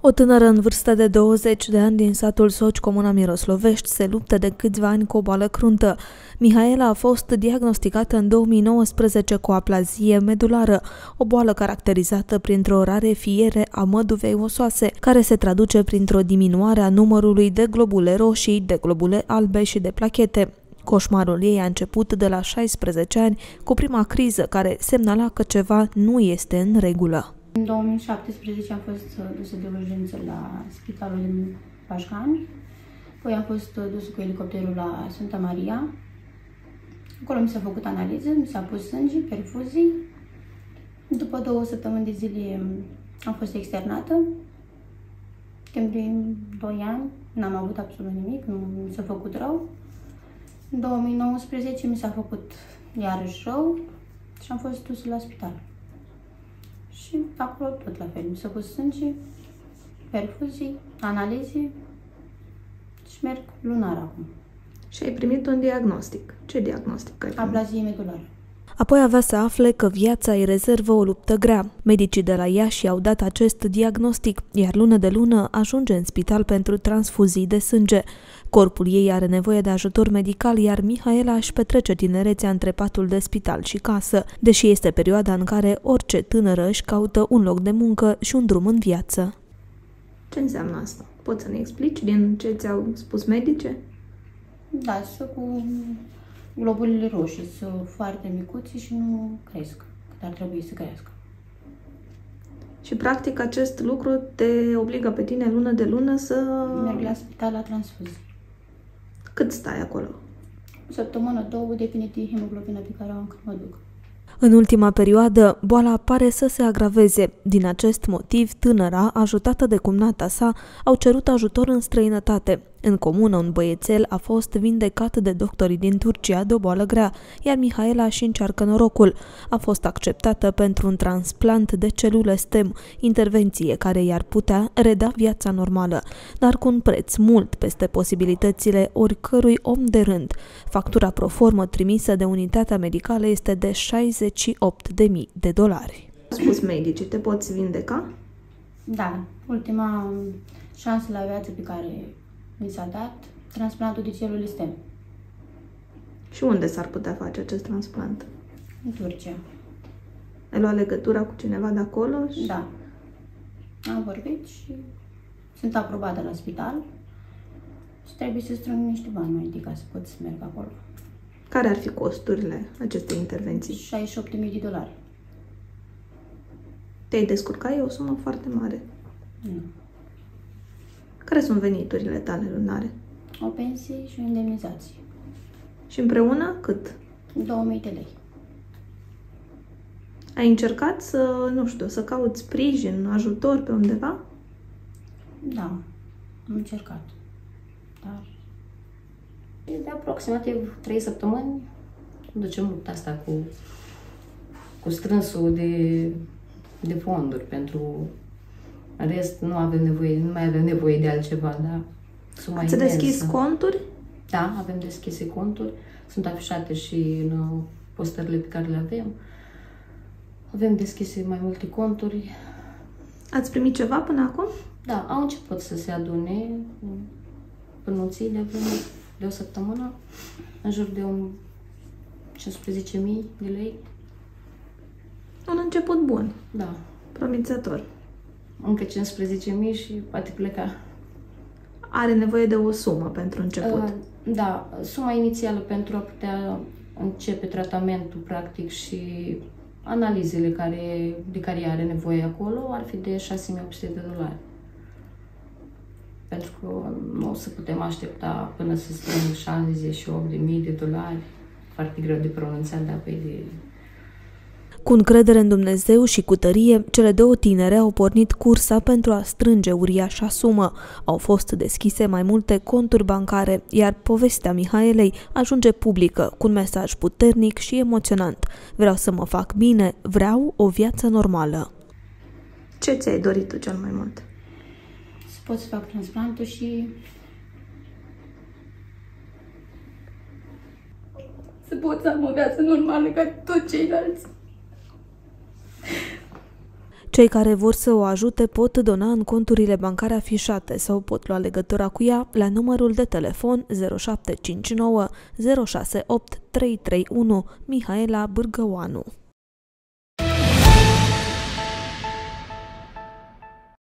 O tânără în vârstă de 20 de ani din satul Soci, comuna Miroslovești, se luptă de câțiva ani cu o boală cruntă. Mihaela a fost diagnosticată în 2019 cu aplazie medulară, o boală caracterizată printr-o rarefiere a măduvei osoase, care se traduce printr-o diminuare a numărului de globule roșii, de globule albe și de plachete. Coșmarul ei a început de la 16 ani, cu prima criză care semnala că ceva nu este în regulă. În 2017 am fost dusă de urgență la spitalul din Pașcani, apoi am fost dusă cu elicopterul la Sfânta Maria. Acolo mi s-a făcut analiză, mi s-a pus sânge, perfuzii. După 2 săptămâni de zile am fost externată. Timp de 2 ani n-am avut absolut nimic, nu mi s-a făcut rău. În 2019 mi s-a făcut iarăși rău și am fost dusă la spital. Și acolo tot la fel, mi s-a pus sânge, perfuzii, analize și merg lunar acum. Și ai primit un diagnostic. Ce diagnostic ai primit? Aplazie medulară. Apoi avea să afle că viața îi rezervă o luptă grea. Medicii de la Iași i-au dat acest diagnostic, iar lună de lună ajunge în spital pentru transfuzii de sânge. Corpul ei are nevoie de ajutor medical, iar Mihaela își petrece tinerețea între patul de spital și casă, deși este perioada în care orice tânără își caută un loc de muncă și un drum în viață. Ce înseamnă asta? Poți să ne explici din ce ți-au spus medice? Da, sunt cu globulele roșii, sunt foarte micuți și nu cresc cât ar trebui să crească. Și practic acest lucru te obligă pe tine lună de lună să... Merg la spital la transfuzii. Cât stai acolo? O săptămână, 2, depinde de hemoglobina pe care o am când mă duc. În ultima perioadă, boala pare să se agraveze. Din acest motiv, tânăra, ajutată de cumnata sa, au cerut ajutor în străinătate. În comună, un băiețel a fost vindecat de doctorii din Turcia de o boală grea, iar Mihaela și încearcă norocul. A fost acceptată pentru un transplant de celule stem, intervenție care i-ar putea reda viața normală, dar cu un preț mult peste posibilitățile oricărui om de rând. Factura proformă trimisă de unitatea medicală este de $68.000. Spus medicii, te poți vindeca? Da, ultima șansă la viață pe care mi s-a dat, transplantul de celule stem. Și unde s-ar putea face acest transplant? În Turcia. Ai luat legătura cu cineva de acolo? Da. Am vorbit și sunt aprobată la spital și trebuie să strâng niște bani mai întâi ca să pot să merg acolo. Care ar fi costurile acestei intervenții? $68.000. Te-ai descurcat? E o sumă foarte mare. Nu. Care sunt veniturile tale lunare? O pensie și o indemnizație. Și împreună cât? 2.000 de lei. Ai încercat să, nu știu, să cauți sprijin, ajutor pe undeva? Da, am încercat. Dar de aproximativ 3 săptămâni ducem lupta asta cu strânsul de fonduri pentru... În rest, nu mai avem nevoie de altceva, da? Ați deschis conturi? Da, avem deschise conturi. Sunt afișate și în postările pe care le avem. Avem deschise mai multe conturi. Ați primit ceva până acum? Da, au început să se adune pănuții de o săptămână, în jur de 15.000 de lei. Un început bun. Da. Promițător. Încă 15.000 și poate pleca. Are nevoie de o sumă pentru început. Da, suma inițială pentru a putea începe tratamentul practic și analizele de care are nevoie acolo ar fi de $6.800. Pentru că nu o să putem aștepta până să strâng $68.000. Foarte greu de pronunțat, dar de... Cu încredere în Dumnezeu și cu tărie, cele două tinere au pornit cursa pentru a strânge uriașa sumă. Au fost deschise mai multe conturi bancare, iar povestea Mihaelei ajunge publică cu un mesaj puternic și emoționant. Vreau să mă fac bine, vreau o viață normală. Ce ți-ai dorit tu cel mai mult? Să pot să fac transplantul și să pot să am o viață normală ca toți ceilalți. Cei care vor să o ajute pot dona în conturile bancare afișate sau pot lua legătura cu ea la numărul de telefon 0759 068 331 Mihaela Bârgăoanu.